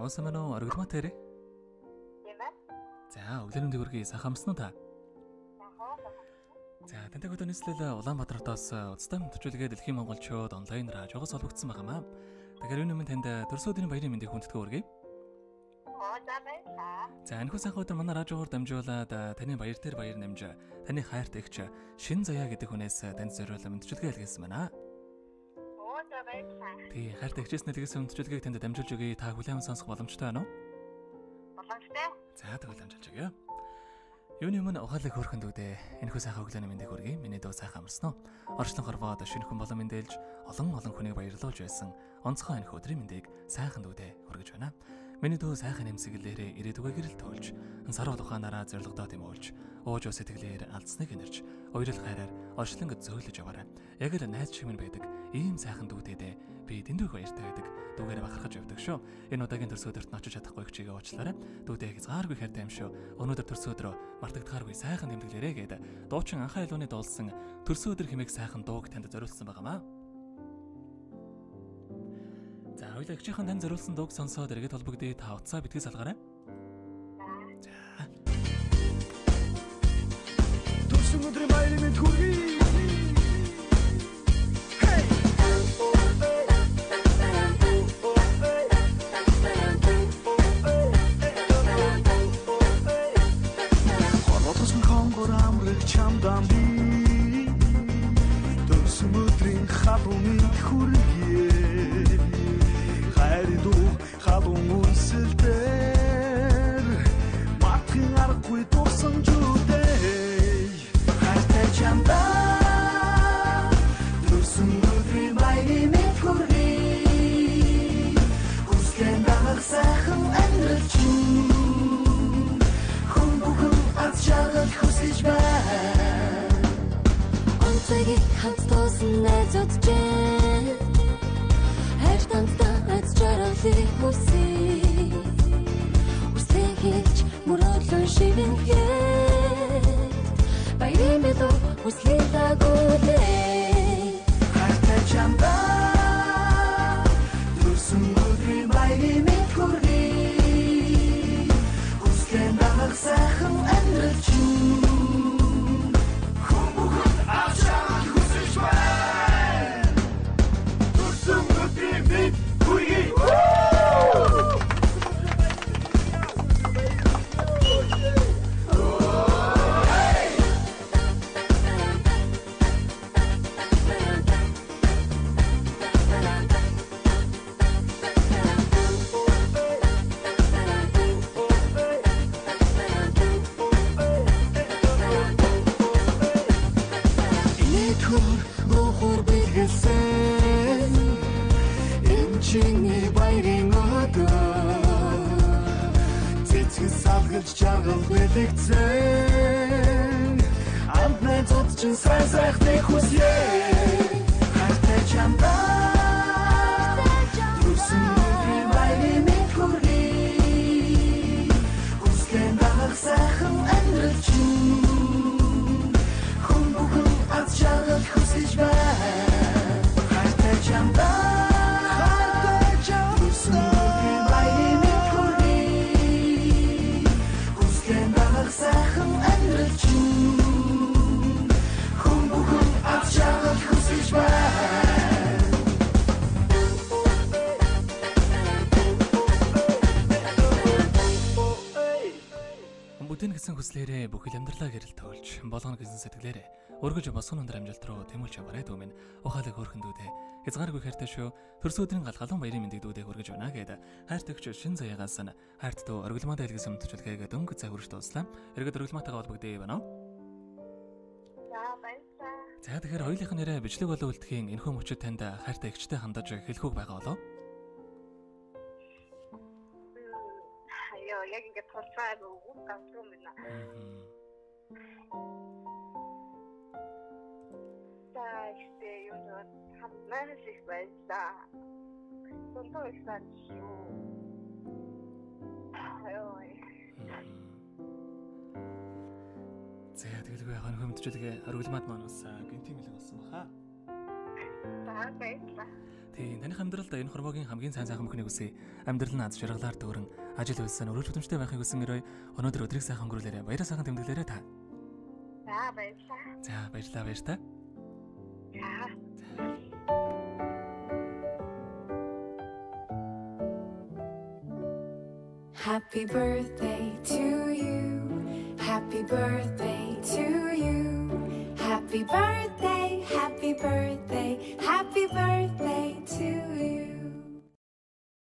уусан мань уу? Оргилмаадаа ирээ. Тийм байна. За, өглөөний хүргэе сайхан амсна уу та? За, тантай өдөр нийслэл Улаанбаатартаас Утастай мэндчилгээ Дэлхийн Монголчууд онлайн радиогоос олгогдсон байнамаа. Тэгэхээр энэ өмнө танд төрсөн өдрийн баярын мэндийг хүндэтгэн хүргэе. За баярлалаа. За, энэхүү сайхан өдөр манай радиогоор дамжуулаад таны баяр дээр баяр намж таны хайрт эгч Шинэзаяа гэдэг хүнээс танд зориулсан мэндчилгээ илгээсэн байна. За баярлалаа. Тий, хайрт эгчээс нэлгээсэн мэндчилгээг танд дамжуулж өгье. Та хүлээн сонсох боломжтой байна уу? Боломжтой. За, тэгвэл дамжуулж өгье. Юуны өмнө ухаалаг хөөрхөн дүүдээ энэхүү сайхан өглөөний мэндийг хүргэе. Миний дуу сайхан амарсан уу? Орчлон хорвоод шинэ хүн болон мэндэлж олон хүнийг баярлуулж байсан онцгой энэхүү өдрийн мэндийг сайхан дүүдээ хүргэж байна. Миний дуу сайхан нэмсэглэлээрээ ирээдүгээ гэрэл тоолж, сарвал ухаанаараа зоригдоо тэмүүлж, ууж ус сэтгэлээр алдсныг нэрж, уярал хайраар орчлон зөөлөж яваарай. Яг л найз шиг минь байдаг ийм сайхан дүүдээдээ би дэндүү баяртай байдаг. Дүүгээр бахархаж явдаг шүү. Энэ удаагийн төрсөн өдөрт очиж чадахгүй хичээгээ уучлаарай. Дүүдээ хязгааргүй хайртай юм шүү. Өнөөдөр төрсөн өдрөө мартагдахааргүй сайхан тэмдэглээрэй гэдэг дуучин анхаа илууны дуулсан төрсөн өдөр хэмээх сайхан дууг танд зориулсан байнамаа. За, хоёулаа эгчийнхэн танд зориулсан дууг сонсоод эргээд холбогдъё. Та утсаа битгий салгаарай. За. Төрсөн өдрийн баярын мэнд хүргэе. Чамдан би төрсөн өдрийн халуун хүргэе. Хайрдуу халуун үлсэлдэр матхын аргагүй дурсан дүүдээ. Хайртай чамдан төрсөн өдрийн баярын мэнд хүргэе. Хүслэн дагах сайхан амьдрал чинь хүн бүхэн аз жаргал хүсэж байна. Онцгийг хамт тоосон найзууд чинь хайртандаа аз жаргалыг хүсье. Үстэй хийж мөрөдлөн шивэн гээд баярын мэдүү хүслэлэгүүлээ. Хайртай чамдаа төрсөн өдрийн баярын мэнд хүргэе. Хүслэн дагах сайхан амьдрал чинь жаргал бэлэгцэн амт найзууд чинь сайн сайхныг хүсье. Хайртай чамдаа төрсөн өдрийн баярын мэнд хүргэе. Хүслэн дагах сайхан амьдрал чинь хүн бүхэн аз жаргал хүсэж байна. Хайртай чамдаа сайхан амьдрал чинь хүн бүхэн аз жаргал хүсэж байна. Бүдэн гэсэн хүслээрээ бүхэл амьдралаа гэрэл тоолж, болгоно гэсэн сэтгэлээрээ өргөж босгон өндөр амжилт руу тэмүүлж яваарай дүүмэн. Ухаалаг хөөрхөн дүүдээ. Хязгааргүй хайртай шүү. Төрсөн өдрийн галгалуун баярын мэндийг дүүдээ хүргэж байна гэдэг. Хайрт эгч Шинэзаяагаас хайрт дүү Оргилмаадаа илгээсэн мэндчилгээг дөнгөж цаг хүрч дууслаа. Эргээд Оргилмаатайгаа холбогдъё байна уу? За баярлалаа. За, тэгэхээр хоёулынх нь нэрээ бичлэг болон үлдэхийн энэхүү мөчөд танд хайртай эгчтэй хандаж хэлэхүүг байгаа болоо. Яг ингээд толцоод үг гамтруу минь. Işte юу хамнаас их байсаа. Тонтоо ихсан шүү. За, тэгэлгүй яг хэмтжүүлгээ Оргилмаад маань бас гинтийн мэлэг болсон баха. За баярлалаа. Тийм таних амьдралд энэ хорвоогийн хамгийн сайн мөхнийг үсэ. Амьдрал нь аз жаргалаар дүүрэн ажил үйлсээр өрөөж хөдөлмжтэй байхыг хүсэн өнөөдөр өдрийг сайхан өнгөрүүлээрэ. Баяраа сайхан тэмдэглээрэ та. За баярлалаа. За баярлалаа баяр та. Happy birthday to you. Happy birthday to you. Happy birthday, happy birthday, happy birthday to you.